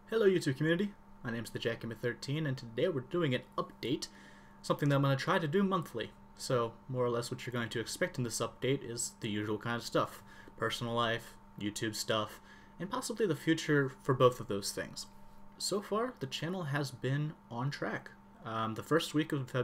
Hello YouTube community, my name is the Jackgamer13 and today we're doing an update, something that I'm going to try to do monthly. So more or less what you're going to expect in this update is the usual kind of stuff. Personal life, YouTube stuff, and possibly the future for both of those things. So far the channel has been on track. The first week of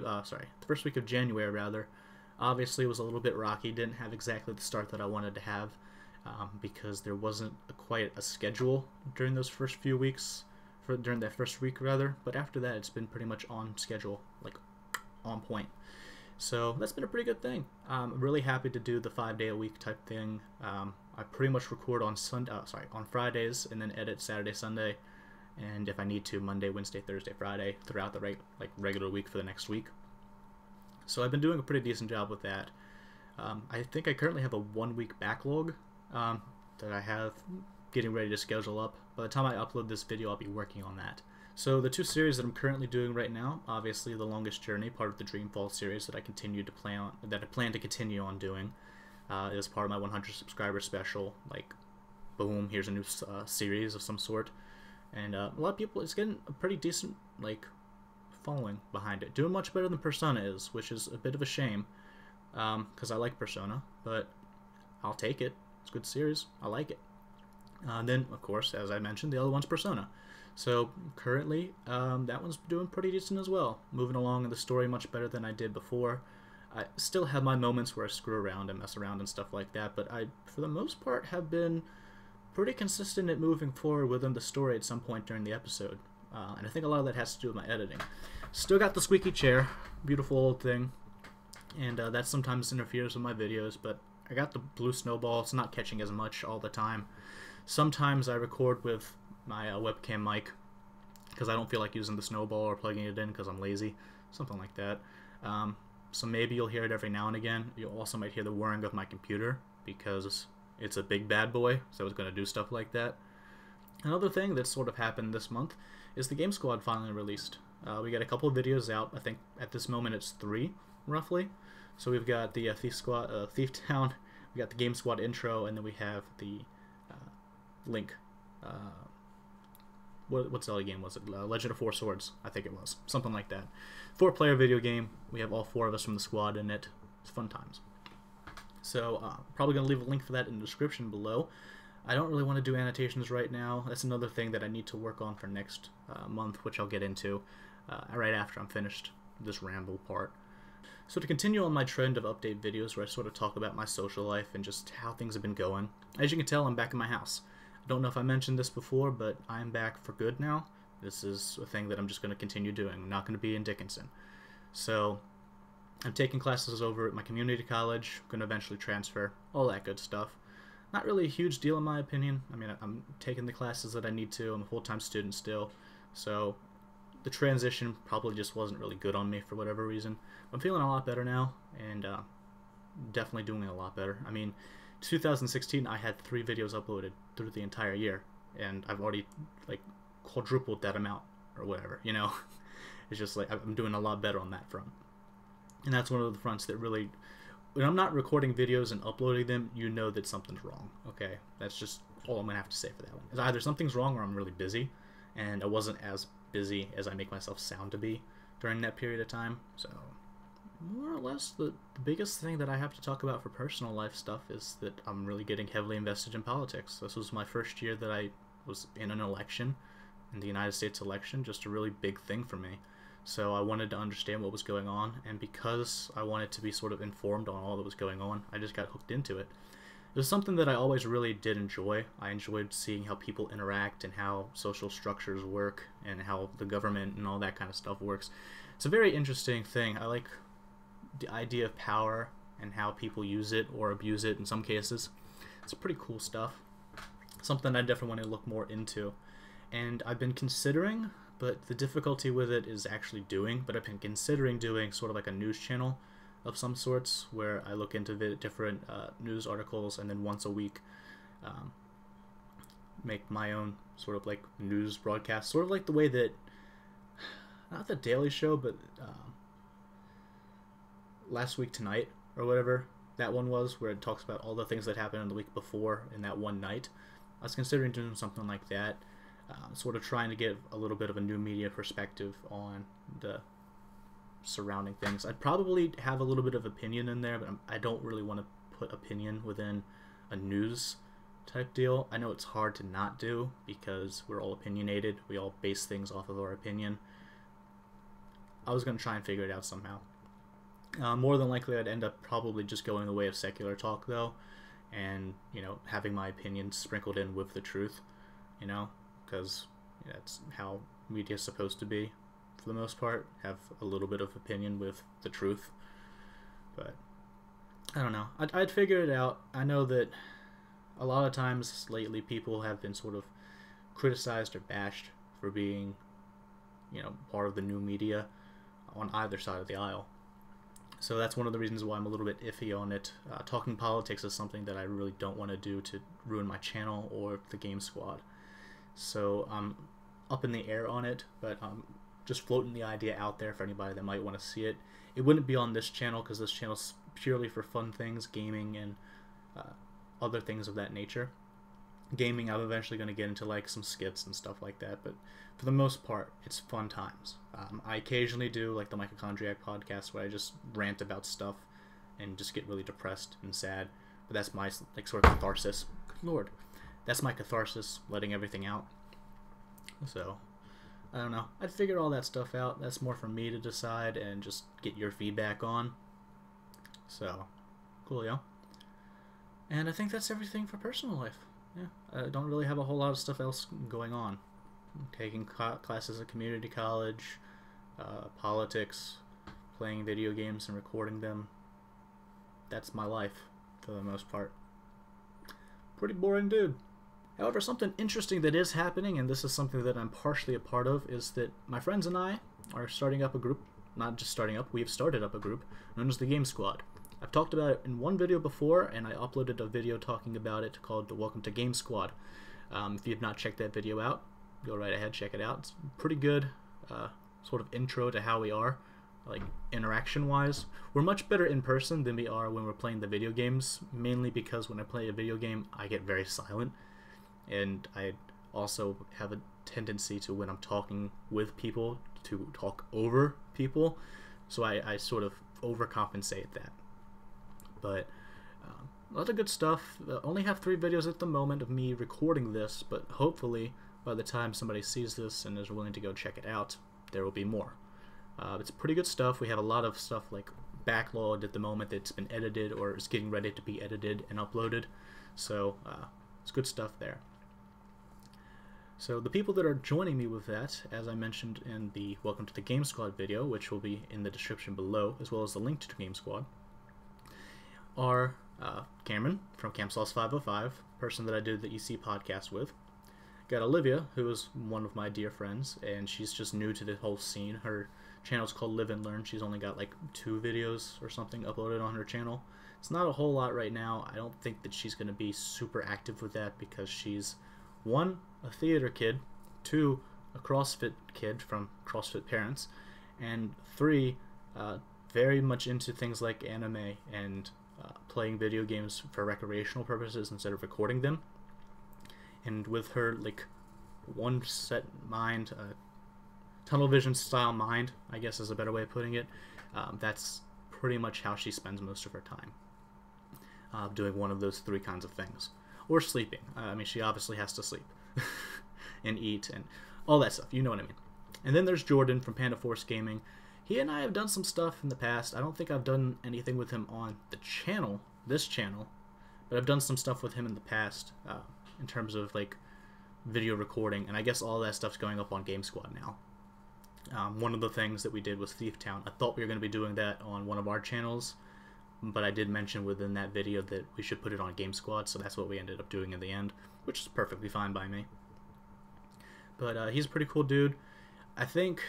January rather, obviously was a little bit rocky, didn't have exactly the start that I wanted to have. Because there wasn't quite a schedule during those first few weeks, during that first week rather, but after that it's been pretty much on schedule, like on point. So that's been a pretty good thing. I'm really happy to do the 5-day-a-week type thing. I pretty much record on on Fridays and then edit Saturday, Sunday, and if I need to, Monday, Wednesday, Thursday, Friday throughout the regular week for the next week. So I've been doing a pretty decent job with that. I think I currently have a 1-week backlog that I have getting ready to schedule up. By the time I upload this video, I'll be working on that. So the two series that I'm currently doing right now, obviously The Longest Journey, part of the Dreamfall series that I plan to continue on doing, is part of my 100 subscriber special. Like, boom, here's a new series of some sort, and a lot of people, it's getting a pretty decent following behind it. Doing much better than Persona is, which is a bit of a shame, because I like Persona, but I'll take it. It's a good series. I like it. Then, of course, as I mentioned, the other one's Persona. So currently, that one's doing pretty decent as well. Moving along in the story much better than I did before. I still have my moments where I screw around and mess around and stuff like that, but I, for the most part, have been pretty consistent at moving forward within the story at some point during the episode. And I think a lot of that has to do with my editing. Still got the squeaky chair. Beautiful old thing. And that sometimes interferes with my videos, but I got the blue snowball. It's not catching as much all the time. Sometimes I record with my webcam mic because I don't feel like using the snowball or plugging it in because I'm lazy. Something like that. So maybe you'll hear it every now and again. You also might hear the whirring of my computer because it's a big bad boy, so it's going to do stuff like that. Another thing that sort of happened this month is the Game Squad finally released. We got a couple of videos out. I think at this moment it's 3, roughly. So we've got the Thief Town, we got the Game Squad intro, and then we have the Link. What Zelda game was it? Legend of Four Swords, I think it was. Something like that. 4-player video game. We have all 4 of us from the squad in it. It's fun times. So probably going to leave a link for that in the description below. I don't really want to do annotations right now. That's another thing that I need to work on for next month, which I'll get into right after I'm finished this ramble part. So to continue on my trend of update videos where I sort of talk about my social life and just how things have been going, as you can tell, I'm back in my house. I don't know if I mentioned this before, but I'm back for good now. This is a thing that I'm just going to continue doing. I'm not going to be in Dickinson. So I'm taking classes over at my community college, going to eventually transfer, all that good stuff. Not really a huge deal in my opinion. I mean, I'm taking the classes that I need to. I'm a full-time student still, so the transition probably just wasn't really good on me for whatever reason. I'm feeling a lot better now, and definitely doing a lot better. I mean, 2016 I had 3 videos uploaded through the entire year, and I've already like quadrupled that amount or whatever, you know. It's just like I'm doing a lot better on that front. And that's one of the fronts that really, when I'm not recording videos and uploading them, you know that something's wrong, okay? That's just all I'm going to have to say for that one. It's either something's wrong or I'm really busy, and I wasn't as busy as I make myself sound to be during that period of time. So more or less the biggest thing that I have to talk about for personal life stuff is that I'm really getting heavily invested in politics. This was my first year that I was in an election, in the United States election, just a really big thing for me. So I wanted to understand what was going on, and because I wanted to be sort of informed on all that was going on, I just got hooked into it. It was something that I always really did enjoy. I enjoyed seeing how people interact and how social structures work and how the government and all that kind of stuff works. It's a very interesting thing. I like the idea of power and how people use it or abuse it in some cases. It's pretty cool stuff. Something I definitely want to look more into. And I've been considering, but the difficulty with it is actually doing, but I've been considering doing sort of like a news channel of some sorts where I look into different news articles and then once a week make my own sort of like news broadcast, sort of like the way that, not the Daily Show, but Last Week Tonight or whatever that one was, where it talks about all the things that happened in the week before in that one night. I was considering doing something like that. sort of trying to get a little bit of a new media perspective on the surrounding things. I'd probably have a little bit of opinion in there, but I don't really want to put opinion within a news type deal. I know it's hard to not do because we're all opinionated. We all base things off of our opinion. I was going to try and figure it out somehow. More than likely, I'd end up probably just going the way of secular talk, though, and, you know, having my opinions sprinkled in with the truth, you know, because that's how media's supposed to be, for the most part, have a little bit of opinion with the truth. But I don't know. I'd figure it out. I know that a lot of times lately people have been sort of criticized or bashed for being, you know, part of the new media on either side of the aisle. So that's one of the reasons why I'm a little bit iffy on it. Talking politics is something that I really don't want to do to ruin my channel or the Game Squad. So I'm up in the air on it, but I'm just floating the idea out there for anybody that might want to see it. It wouldn't be on this channel because this channel's purely for fun things, gaming, and other things of that nature. Gaming, I'm eventually going to get into like some skits and stuff like that, but for the most part, it's fun times. I occasionally do like the Mitochondriac podcast where I just rant about stuff and just get really depressed and sad, but that's my like sort of catharsis. Good Lord, that's my catharsis, letting everything out. So I don't know. I'd figure all that stuff out. That's more for me to decide and just get your feedback on. So coolio. And I think that's everything for personal life. Yeah, I don't really have a whole lot of stuff else going on. I'm taking classes at community college, politics, playing video games and recording them. That's my life, for the most part. Pretty boring dude. However, something interesting that is happening, and this is something that I'm partially a part of, is that my friends and I are starting up a group. Not just starting up, we've started up a group known as the Game Squad. I've talked about it in one video before, and I uploaded a video talking about it called the Welcome to Game Squad. If you have not checked that video out, go right ahead, check it out. It's pretty good sort of intro to how we are, like interaction-wise. We're much better in person than we are when we're playing the video games, mainly because when I play a video game, I get very silent, and I also have a tendency to, when I'm talking with people, to talk over people, so I sort of overcompensate that. But a lot of good stuff. I only have 3 videos at the moment of me recording this, but hopefully by the time somebody sees this and is willing to go check it out, there will be more. It's pretty good stuff. We have a lot of stuff like backlogged at the moment that's been edited or is getting ready to be edited and uploaded, so it's good stuff there. So the people that are joining me with that, as I mentioned in the Welcome to the Game Squad video, which will be in the description below, as well as the link to the Game Squad, are Cameron from CamSauce 505, person that I did the EC podcast with. Got Olivia, who is one of my dear friends, and she's just new to the whole scene. Her channel's called Live and Learn. She's only got like 2 videos or something uploaded on her channel. It's not a whole lot right now. I don't think that she's going to be super active with that because she's, 1, a theater kid, 2, a CrossFit kid from CrossFit parents, and 3, very much into things like anime and playing video games for recreational purposes instead of recording them. And with her like one set mind, tunnel vision style mind, I guess is a better way of putting it, that's pretty much how she spends most of her time, doing one of those 3 kinds of things. Or sleeping. I mean, she obviously has to sleep and eat and all that stuff, you know what I mean. And then there's Jordan from Panda Force Gaming. He and I have done some stuff in the past. I don't think I've done anything with him on the channel, this channel, but I've done some stuff with him in the past in terms of like video recording, and I guess all that stuff's going up on Game Squad now. One of the things that we did was Thief Town. I thought we were going to be doing that on one of our channels, but I did mention within that video that we should put it on Game Squad, so that's what we ended up doing in the end, which is perfectly fine by me. But he's a pretty cool dude. I think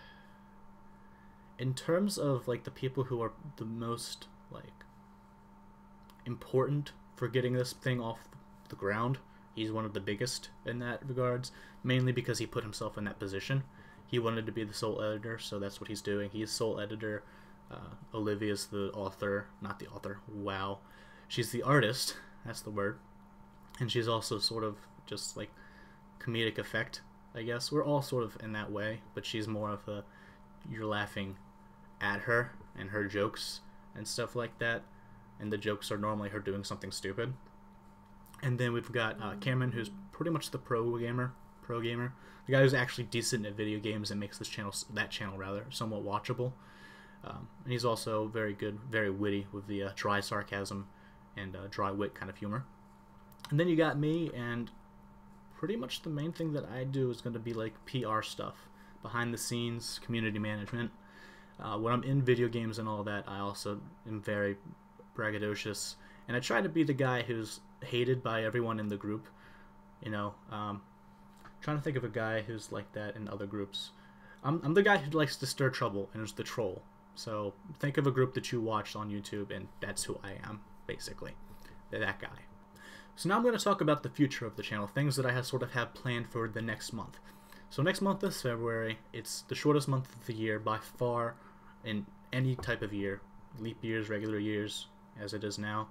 in terms of like the people who are the most like important for getting this thing off the ground, he's one of the biggest in that regards, mainly because he put himself in that position. He wanted to be the sole editor, so that's what he's doing. He's sole editor. Olivia's the author, not the author, wow. She's the artist, that's the word. And she's also sort of just like comedic effect I guess. We're all sort of in that way, but she's more of a, you're laughing at her and her jokes and stuff like that, and the jokes are normally her doing something stupid. And then we've got Cameron, who's pretty much the pro gamer, the guy who's actually decent at video games and makes that channel rather, somewhat watchable. And he's also very good, very witty with the dry sarcasm and dry wit kind of humor. And then you got me, and pretty much the main thing that I do is going to be like PR stuff, behind the scenes, community management. When I'm in video games and all that, I also am very braggadocious, and I try to be the guy who's hated by everyone in the group. You know, trying to think of a guy who's like that in other groups. I'm the guy who likes to stir trouble and is the troll. So think of a group that you watch on YouTube, and that's who I am, basically. That guy. So now I'm going to talk about the future of the channel, things that I sort of have planned for the next month. So next month is February. It's the shortest month of the year by far in any type of year. Leap years, regular years, as it is now.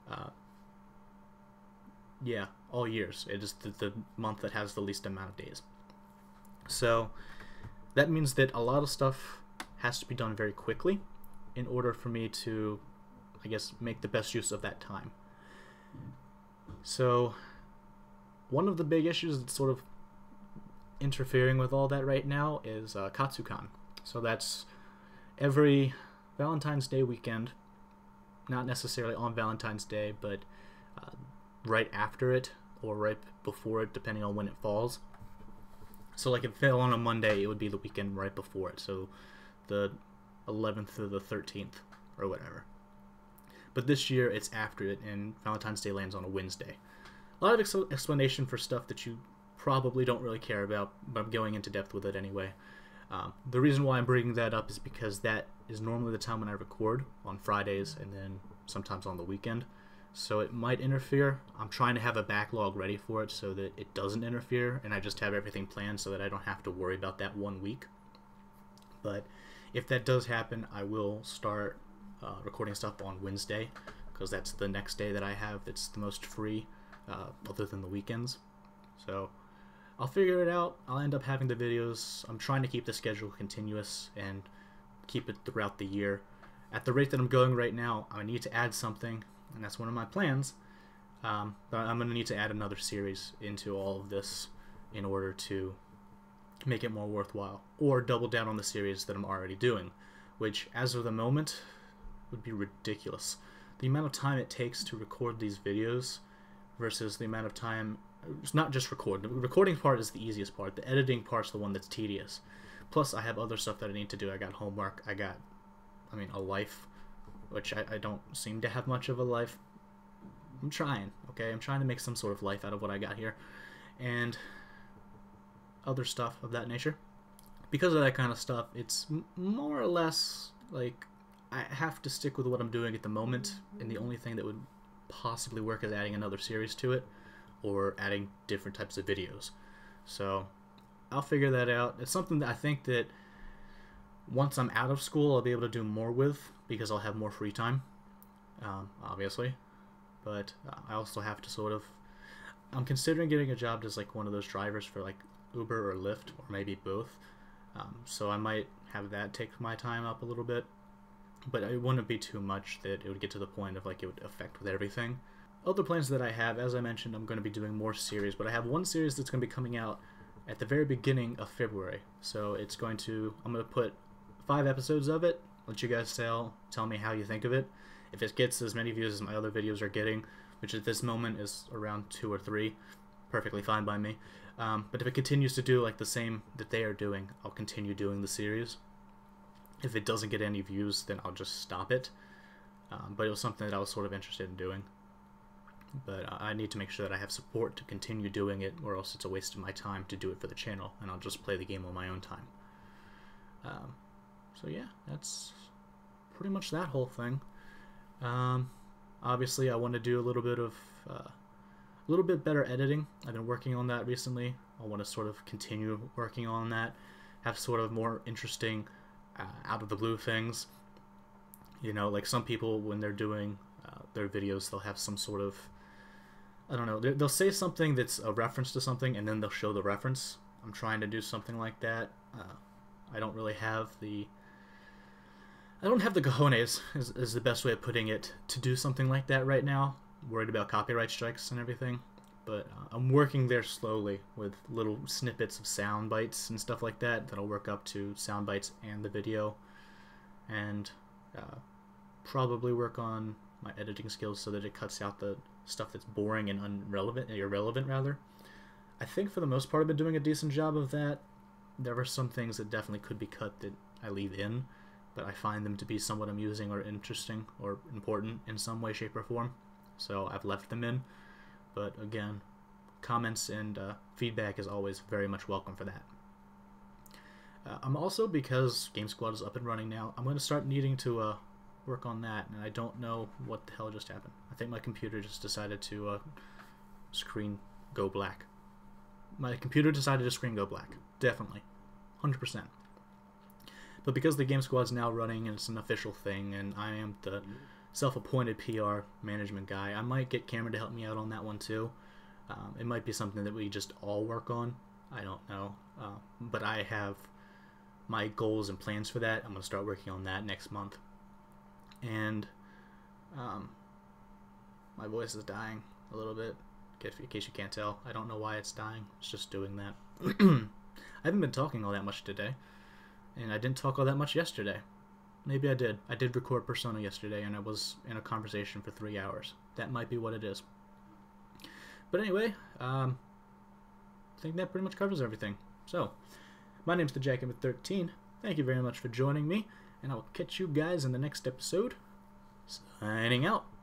Yeah, all years. It is the month that has the least amount of days. So that means that a lot of stuff has to be done very quickly in order for me to, I guess, make the best use of that time. So one of the big issues that's sort of interfering with all that right now is Katsucon. So that's every Valentine's Day weekend, not necessarily on Valentine's Day, but right after it or right before it, depending on when it falls. So like if it fell on a Monday, it would be the weekend right before it, so the 11th to the 13th or whatever. But this year it's after it, and Valentine's Day lands on a Wednesday. A lot of explanation for stuff that you probably don't really care about, but I'm going into depth with it anyway. The reason why I'm bringing that up is because that is normally the time when I record, on Fridays and then sometimes on the weekend. So it might interfere. I'm trying to have a backlog ready for it so that it doesn't interfere, and I just have everything planned so that I don't have to worry about that one week. But if that does happen, I will start recording stuff on Wednesday, because that's the next day that I have that's the most free, other than the weekends. So I'll figure it out. I'll end up having the videos. I'm trying to keep the schedule continuous and keep it throughout the year. At the rate that I'm going right now, I need to add something, and that's one of my plans. But I'm going to need to add another series into all of this in order to make it more worthwhile, or double down on the series that I'm already doing, which as of the moment would be ridiculous. The amount of time it takes to record these videos versus the amount of time, it's not just record. The recording part is the easiest part. The editing part's the one that's tedious. Plus I have other stuff that I need to do. I got homework, I got, a life, which I don't seem to have much of a life. I'm trying, okay? I'm trying to make some sort of life out of what I got here. And other stuff of that nature. Because of that kind of stuff, it's more or less like I have to stick with what I'm doing at the moment, and the only thing that would possibly work is adding another series to it, or adding different types of videos. So I'll figure that out. It's something that I think that once I'm out of school I'll be able to do more with, because I'll have more free time, obviously. But I also have to sort of, I'm considering getting a job as like one of those drivers for like Uber or Lyft, or maybe both. So I might have that take my time up a little bit, but it wouldn't be too much that it would get to the point of like it would affect with everything. Other plans that I have, as I mentioned, I'm going to be doing more series, but I have one series that's going to be coming out at the very beginning of February. So it's going to, I'm going to put 5 episodes of it, let you guys tell me how you think of it. If it gets as many views as my other videos are getting, which at this moment is around 2 or 3, perfectly fine by me. But if it continues to do like the same that they are doing, I'll continue doing the series. If it doesn't get any views, then I'll just stop it. But it was something that I was sort of interested in doing. But I need to make sure that I have support to continue doing it, or else it's a waste of my time to do it for the channel, and I'll just play the game on my own time. So yeah, that's pretty much that whole thing. Obviously I want to do a little bit better editing. I've been working on that recently. I want to sort of continue working on that, have sort of more interesting out of the blue things. You know, like some people when they're doing their videos, they'll have some sort of, I don't know, they'll say something that's a reference to something, and then they'll show the reference. I'm trying to do something like that. I don't really have the... I don't have the cojones, is the best way of putting it, to do something like that right now. I'm worried about copyright strikes and everything. But I'm working there slowly with little snippets of sound bites and stuff like that that'll work up to sound bites and the video. And probably work on my editing skills so that it cuts out the stuff that's boring and irrelevant rather. I think for the most part I've been doing a decent job of that. There are some things that definitely could be cut that I leave in, but I find them to be somewhat amusing or interesting or important in some way, shape, or form. So I've left them in. But again, comments and feedback is always very much welcome for that. I'm also, because Game Squad is up and running now, I'm going to start needing to work on that, and I don't know what the hell just happened. I think my computer just decided to screen go black. My computer decided to screen go black. Definitely. 100%. But because the Game Squad's now running and it's an official thing, and I am the self-appointed PR management guy, I might get Cameron to help me out on that one too. It might be something that we just all work on. I don't know. But I have my goals and plans for that. I'm going to start working on that next month. And my voice is dying a little bit, in case you can't tell. I don't know why it's dying. It's just doing that. I haven't been talking all that much today, and I didn't talk all that much yesterday. Maybe I did. I did record Persona yesterday, and I was in a conversation for 3 hours. That might be what it is. But anyway, I think that pretty much covers everything. So, my name's the Jackhammer13. Thank you very much for joining me, and I will catch you guys in the next episode. Signing out.